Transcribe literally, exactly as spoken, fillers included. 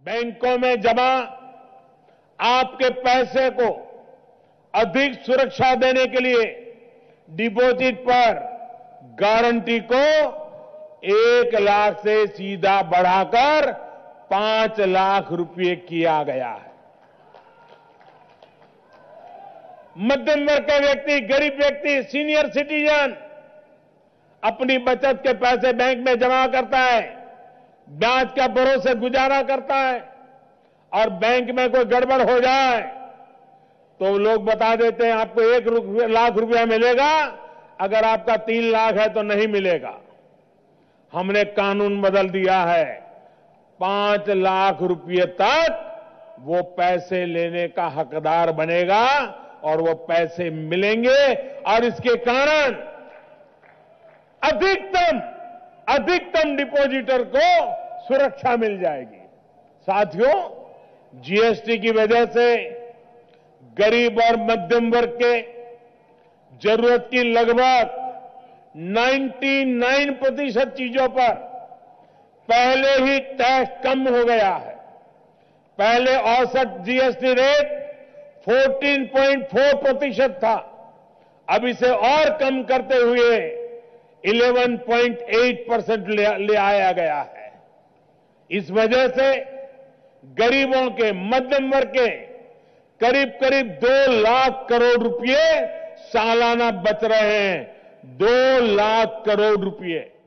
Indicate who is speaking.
Speaker 1: बैंकों में जमा आपके पैसे को अधिक सुरक्षा देने के लिए डिपॉजिट पर गारंटी को एक लाख से सीधा बढ़ाकर पांच लाख रुपए किया गया है। मध्यम वर्ग का व्यक्ति, गरीब व्यक्ति, सीनियर सिटीजन अपनी बचत के पैसे बैंक में जमा करता है, ब्याज का भरोसे गुजारा करता है और बैंक में कोई गड़बड़ हो जाए तो लोग बता देते हैं आपको एक लाख रुपया मिलेगा, अगर आपका तीन लाख है तो नहीं मिलेगा। हमने कानून बदल दिया है, पांच लाख रुपये तक वो पैसे लेने का हकदार बनेगा और वो पैसे मिलेंगे और इसके कारण अधिकतम अधिकतम डिपॉजिटर को सुरक्षा मिल जाएगी। साथियों, जीएसटी की वजह से गरीब और मध्यम वर्ग के जरूरत की लगभग निन्यानवे प्रतिशत चीजों पर पहले ही टैक्स कम हो गया है। पहले औसत जीएसटी रेट चौदह पॉइंट चार प्रतिशत था, अब इसे और कम करते हुए ग्यारह पॉइंट आठ परसेंट ले, ले आया गया है। इस वजह से गरीबों के, मध्यम वर्ग के करीब करीब दो लाख करोड़ रुपए सालाना बच रहे हैं। दो लाख करोड़ रुपए।